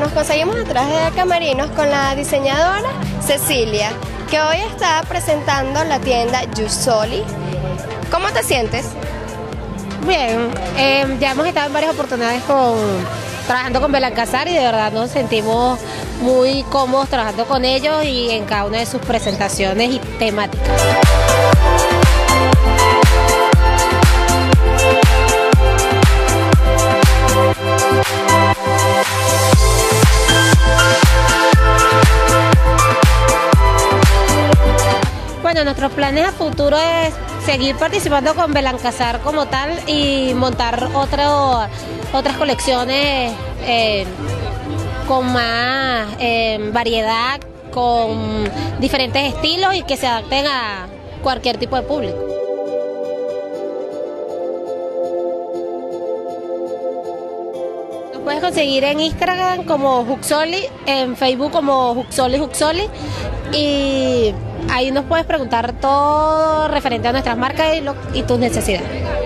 nos conseguimos atrás de camerinos con la diseñadora Cecilia, que hoy está presentando la tienda Yusoli. ¿Cómo te sientes? Bien, ya hemos estado en varias oportunidades trabajando con Belancazar y de verdad nos sentimos muy cómodos trabajando con ellos y en cada una de sus presentaciones y temáticas. Bueno, nuestros planes a futuro es seguir participando con Belancazar como tal y montar otras colecciones con más variedad, con diferentes estilos y que se adapten a cualquier tipo de público. Nos puedes conseguir en Instagram como Juxoli, en Facebook como Juxoli y ahí nos puedes preguntar todo referente a nuestras marcas y tus necesidades.